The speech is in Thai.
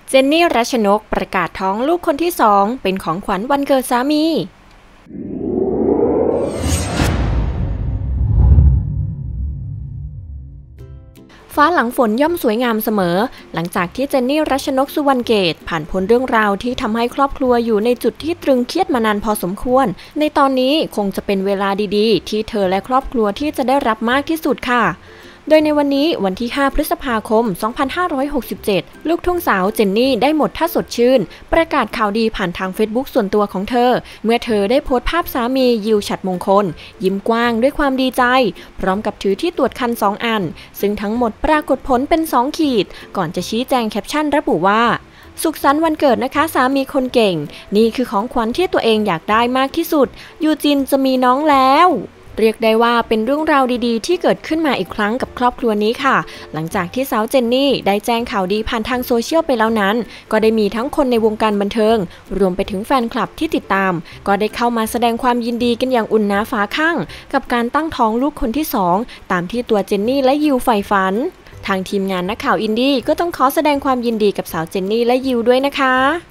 เจนนี่รัชนกประกาศท้องลูกคนที่2เป็นของขวัญวันเกิดสามีฟ้าหลังฝนย่อมสวยงามเสมอหลังจากที่เจนนี่รัชนกสุวรรณเกตผ่านพ้นเรื่องราวที่ทำให้ครอบครัวอยู่ในจุดที่ตรึงเครียดมานานพอสมควรในตอนนี้คงจะเป็นเวลาดีๆที่เธอและครอบครัวที่จะได้รับมากที่สุดค่ะโดยในวันนี้วันที่ 5 พฤษภาคม 2567 ลูกทุ่งสาวเจนนี่ได้หมดท่าสดชื่นประกาศข่าวดีผ่านทางเฟซบุ๊กส่วนตัวของเธอเมื่อเธอได้โพสต์ภาพสามียิวฉัตรมงคลยิ้มกว้างด้วยความดีใจพร้อมกับถือที่ตรวจคัน2 อันซึ่งทั้งหมดปรากฏผลเป็น2 ขีดก่อนจะชี้แจงแคปชั่นระบุว่าสุขสันต์วันเกิดนะคะสามีคนเก่งนี่คือของขวัญที่ตัวเองอยากได้มากที่สุดยูจินจะมีน้องแล้วเรียกได้ว่าเป็นเรื่องราวดีๆที่เกิดขึ้นมาอีกครั้งกับครอบครัวนี้ค่ะหลังจากที่สาวเจนนี่ได้แจ้งข่าวดีผ่านทางโซเชียลไปแล้วนั้นก็ได้มีทั้งคนในวงการบันเทิงรวมไปถึงแฟนคลับที่ติดตามก็ได้เข้ามาแสดงความยินดีกันอย่างอุ่นหนาฝาข้างกับการตั้งท้องลูกคนที่2ตามที่ตัวเจนนี่และยิวใฝ่ฝันทางทีมงานนักข่าวอินดี้ก็ต้องขอแสดงความยินดีกับสาวเจนนี่และยิวด้วยนะคะ